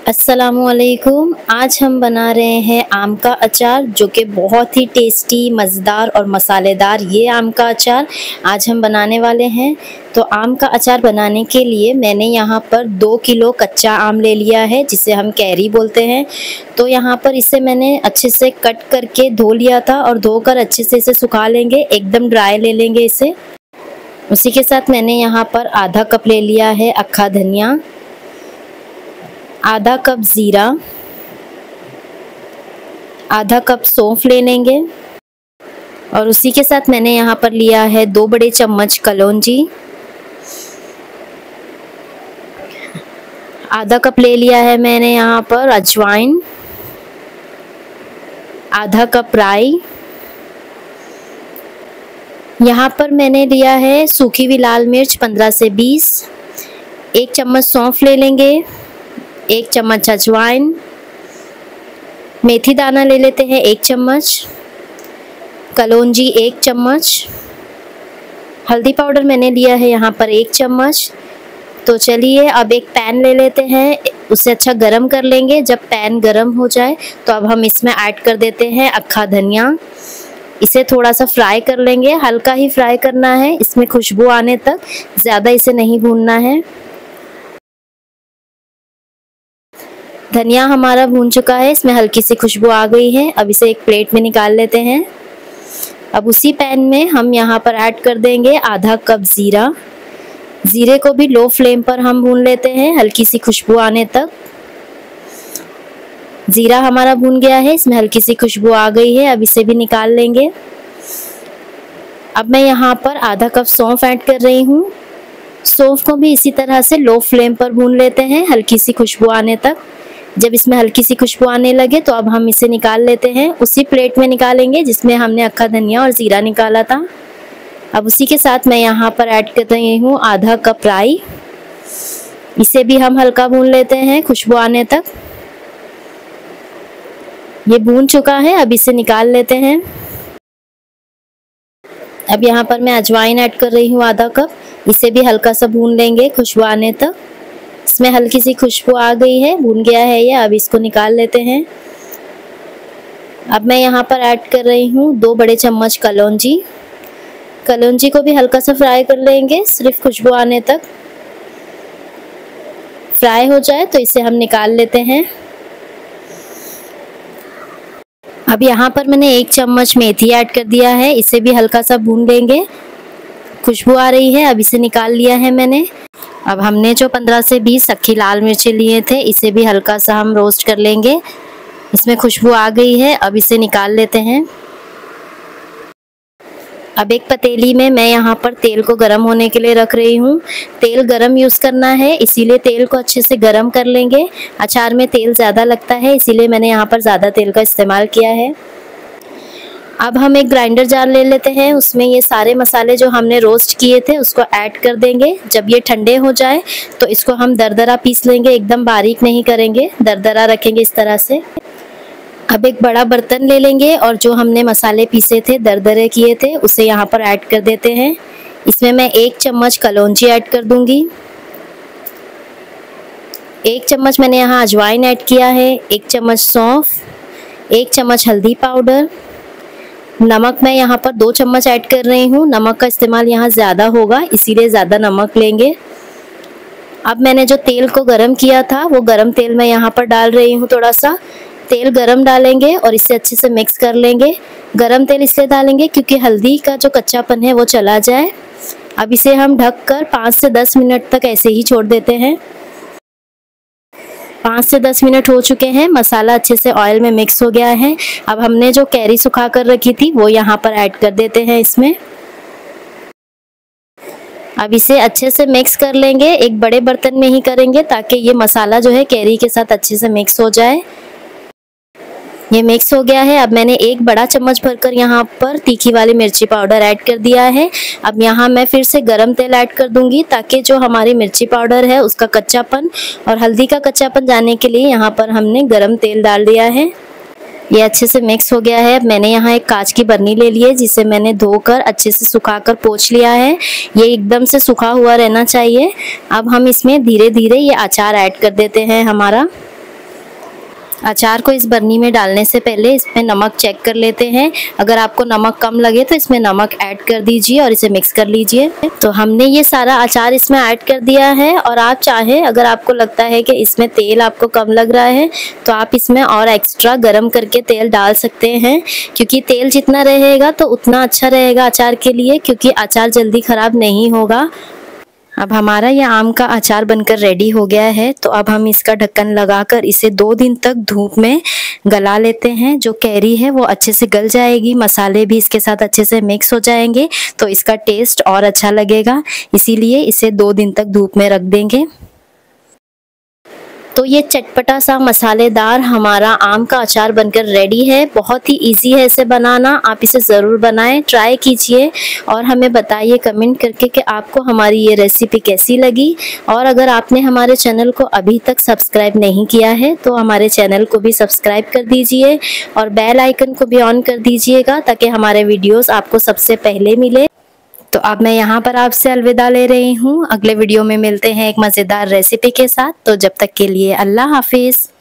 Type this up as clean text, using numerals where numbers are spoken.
अस्सलामुअलैकुम। आज हम बना रहे हैं आम का अचार, जो कि बहुत ही टेस्टी, मज़ेदार और मसालेदार ये आम का अचार आज हम बनाने वाले हैं। तो आम का अचार बनाने के लिए मैंने यहाँ पर 2 किलो कच्चा आम ले लिया है, जिसे हम कैरी बोलते हैं। तो यहाँ पर इसे मैंने अच्छे से कट करके धो लिया था और धोकर अच्छे से इसे सुखा लेंगे, एकदम ड्राई ले लेंगे इसे। उसी के साथ मैंने यहाँ पर आधा कप ले लिया है अक्खा धनिया, आधा कप ज़ीरा, आधा कप सौंफ ले लेंगे और उसी के साथ मैंने यहाँ पर लिया है 2 बड़े चम्मच कलौंजी, आधा कप ले लिया है मैंने यहाँ पर अजवाइन, आधा कप राई, यहाँ पर मैंने लिया है सूखी हुई लाल मिर्च 15 से 20, 1 चम्मच सौंफ ले लेंगे, 1 चम्मच अजवाइन, मेथी दाना ले लेते हैं 1 चम्मच, कलौंजी 1 चम्मच, हल्दी पाउडर मैंने लिया है यहाँ पर 1 चम्मच। तो चलिए अब एक पैन ले लेते हैं, उसे अच्छा गरम कर लेंगे। जब पैन गरम हो जाए तो अब हम इसमें ऐड कर देते हैं अक्खा धनिया। इसे थोड़ा सा फ्राई कर लेंगे, हल्का ही फ्राई करना है, इसमें खुशबू आने तक, ज़्यादा इसे नहीं भूनना है। धनिया हमारा भून चुका है, इसमें हल्की सी खुशबू आ गई है। अब इसे एक प्लेट में निकाल लेते हैं। अब उसी पैन में हम यहाँ पर ऐड कर देंगे आधा कप ज़ीरा। ज़ीरे को भी लो फ्लेम पर हम भून लेते हैं, हल्की सी खुशबू आने तक। ज़ीरा हमारा भून गया है, इसमें हल्की सी खुशबू आ गई है, अब इसे भी निकाल लेंगे। अब मैं यहाँ पर आधा कप सौंफ ऐड कर रही हूँ। सौंफ को भी इसी तरह से लो फ्लेम पर भून लेते हैं, हल्की सी खुशबू आने तक। जब इसमें हल्की सी खुशबू आने लगे तो अब हम इसे निकाल लेते हैं। उसी प्लेट में निकालेंगे जिसमें हमने अक्खा धनिया और ज़ीरा निकाला था। अब उसी के साथ मैं यहाँ पर ऐड कर रही हूँ आधा कप राई। इसे भी हम हल्का भून लेते हैं, खुशबू आने तक। ये भून चुका है, अब इसे निकाल लेते हैं। अब यहाँ पर मैं अजवाइन ऐड कर रही हूँ आधा कप। इसे भी हल्का सा भून लेंगे, खुशबू आने तक। इसमें हल्की सी खुशबू आ गई है, भून गया है ये, अब इसको निकाल लेते हैं। अब मैं यहाँ पर ऐड कर रही हूँ 2 बड़े चम्मच कलौंजी। कलौंजी को भी हल्का सा फ्राई कर लेंगे, सिर्फ खुशबू आने तक। फ्राई हो जाए तो इसे हम निकाल लेते हैं। अब यहाँ पर मैंने 1 चम्मच मेथी ऐड कर दिया है, इसे भी हल्का सा भून लेंगे, खुशबू आ रही है, अब इसे निकाल लिया है मैंने। अब हमने जो 15 से 20 अक्खी लाल मिर्चें लिए थे, इसे भी हल्का सा हम रोस्ट कर लेंगे। इसमें खुशबू आ गई है, अब इसे निकाल लेते हैं। अब एक पतीली में मैं यहाँ पर तेल को गरम होने के लिए रख रही हूँ। तेल गरम यूज़ करना है, इसीलिए तेल को अच्छे से गरम कर लेंगे। अचार में तेल ज़्यादा लगता है, इसीलिए मैंने यहाँ पर ज़्यादा तेल का इस्तेमाल किया है। अब हम एक ग्राइंडर जार ले लेते हैं, उसमें ये सारे मसाले जो हमने रोस्ट किए थे उसको ऐड कर देंगे। जब ये ठंडे हो जाए तो इसको हम दरदरा पीस लेंगे, एकदम बारीक नहीं करेंगे, दरदरा रखेंगे इस तरह से। अब एक बड़ा बर्तन ले लेंगे और जो हमने मसाले पीसे थे, दरदरे किए थे, उसे यहाँ पर ऐड कर देते हैं। इसमें मैं 1 चम्मच कलौंजी ऐड कर दूंगी। 1 चम्मच मैंने यहाँ अजवाइन ऐड किया है, 1 चम्मच सौंफ, 1 चम्मच हल्दी पाउडर। नमक मैं यहाँ पर 2 चम्मच ऐड कर रही हूँ। नमक का इस्तेमाल यहाँ ज़्यादा होगा, इसीलिए ज़्यादा नमक लेंगे। अब मैंने जो तेल को गरम किया था, वो गरम तेल मैं यहाँ पर डाल रही हूँ। थोड़ा सा तेल गरम डालेंगे और इसे अच्छे से मिक्स कर लेंगे। गरम तेल इसलिए डालेंगे क्योंकि हल्दी का जो कच्चापन है वो चला जाए। अब इसे हम ढककर 5 से 10 मिनट तक ऐसे ही छोड़ देते हैं। 5 से 10 मिनट हो चुके हैं, मसाला अच्छे से ऑयल में मिक्स हो गया है। अब हमने जो कैरी सुखा कर रखी थी वो यहाँ पर ऐड कर देते हैं इसमें। अब इसे अच्छे से मिक्स कर लेंगे, एक बड़े बर्तन में ही करेंगे ताकि ये मसाला जो है कैरी के साथ अच्छे से मिक्स हो जाए। ये मिक्स हो गया है। अब मैंने 1 बड़ा चम्मच भरकर यहाँ पर तीखी वाली मिर्ची पाउडर ऐड कर दिया है। अब यहाँ मैं फिर से गरम तेल ऐड कर दूंगी ताकि जो हमारी मिर्ची पाउडर है उसका कच्चापन और हल्दी का कच्चापन जाने के लिए यहाँ पर हमने गरम तेल डाल दिया है। ये अच्छे से मिक्स हो गया है। अब मैंने यहाँ एक कांच की बर्नी ले ली है जिसे मैंने धोकर अच्छे से सुखाकर पोंछ लिया है। ये एकदम से सूखा हुआ रहना चाहिए। अब हम इसमें धीरे धीरे ये अचार ऐड कर देते हैं हमारा। अचार को इस बरनी में डालने से पहले इसमें नमक चेक कर लेते हैं। अगर आपको नमक कम लगे तो इसमें नमक ऐड कर दीजिए और इसे मिक्स कर लीजिए। तो हमने ये सारा अचार इसमें ऐड कर दिया है और आप चाहे, अगर आपको लगता है कि इसमें तेल आपको कम लग रहा है तो आप इसमें और एक्स्ट्रा गरम करके तेल डाल सकते हैं, क्योंकि तेल जितना रहेगा तो उतना अच्छा रहेगा अचार के लिए, क्योंकि अचार जल्दी ख़राब नहीं होगा। अब हमारा ये आम का अचार बनकर रेडी हो गया है। तो अब हम इसका ढक्कन लगाकर इसे 2 दिन तक धूप में गला लेते हैं। जो कैरी है वो अच्छे से गल जाएगी, मसाले भी इसके साथ अच्छे से मिक्स हो जाएंगे, तो इसका टेस्ट और अच्छा लगेगा। इसीलिए इसे 2 दिन तक धूप में रख देंगे। तो ये चटपटा सा मसालेदार हमारा आम का अचार बनकर रेडी है। बहुत ही इजी है इसे बनाना, आप इसे ज़रूर बनाएं, ट्राई कीजिए और हमें बताइए कमेंट करके कि आपको हमारी ये रेसिपी कैसी लगी। और अगर आपने हमारे चैनल को अभी तक सब्सक्राइब नहीं किया है तो हमारे चैनल को भी सब्सक्राइब कर दीजिए और बेल आइकन को भी ऑन कर दीजिएगा, ताकि हमारे वीडियोज़ आपको सबसे पहले मिले। तो अब मैं यहाँ पर आपसे अलविदा ले रही हूँ। अगले वीडियो में मिलते हैं एक मज़ेदार रेसिपी के साथ। तो जब तक के लिए अल्लाह हाफिज़।